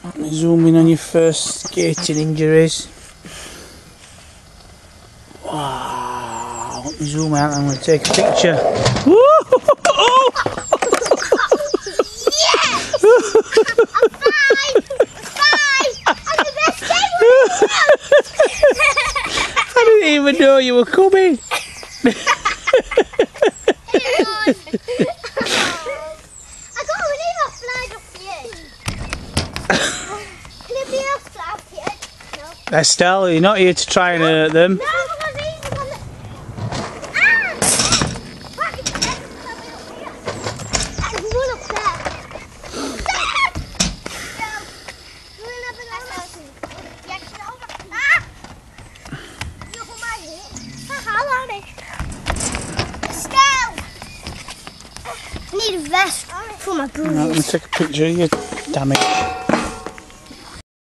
Let me zoom in on your first skating injuries. Wow, let me zoom out, I'm going to take a picture. Woo! Oh! Yes! I'm fine! I'm the best skateboarder! I didn't even know you were coming. Estelle, you're not here to try and hurt them. No, because he's the one that... Ah! I can run up there. I need a vest for my bruises. Right, let me take a picture of your damage.